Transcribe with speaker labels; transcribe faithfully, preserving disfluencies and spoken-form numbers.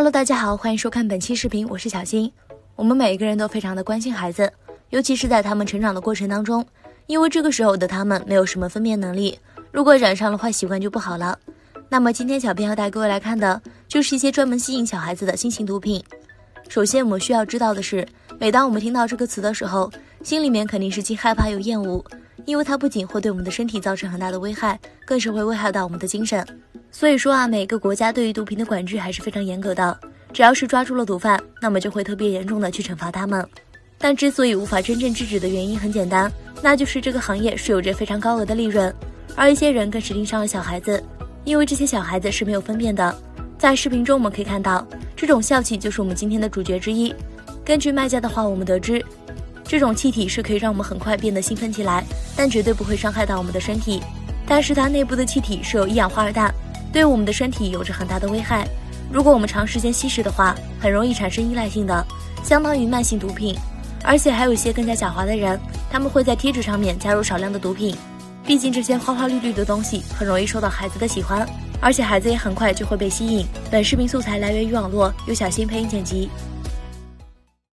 Speaker 1: Hello， 大家好，欢迎收看本期视频，我是小新。我们每一个人都非常的关心孩子，尤其是在他们成长的过程当中，因为这个时候的他们没有什么分辨能力，如果染上了坏习惯就不好了。那么今天小编要带各位来看的就是一些专门吸引小孩子的新型毒品。首先我们需要知道的是，每当我们听到这个词的时候，心里面肯定是既害怕又厌恶，因为它不仅会对我们的身体造成很大的危害，更是会危害到我们的精神。所以说啊，每个国家对于毒品的管制还是非常严格的，只要是抓住了毒贩，那么就会特别严重的去惩罚他们。但之所以无法真正制止的原因很简单，那就是这个行业是有着非常高额的利润，而一些人更是盯上了小孩子，因为这些小孩子是没有分辨的。在视频中我们可以看到，这种笑气就是我们今天的主角之一。根据卖家的话，我们得知这种气体是可以让我们很快变得兴奋起来，但绝对不会伤害到我们的身体。但是它内部的气体是有一氧化二氮，对我们的身体有着很大的危害。如果我们长时间吸食的话，很容易产生依赖性的，相当于慢性毒品。而且还有一些更加狡猾的人，他们会在贴纸上面加入少量的毒品。毕竟这些花花绿绿的东西很容易受到孩子的喜欢，而且孩子也很快就会被吸引。本视频素材来源于网络，由小新配音剪辑。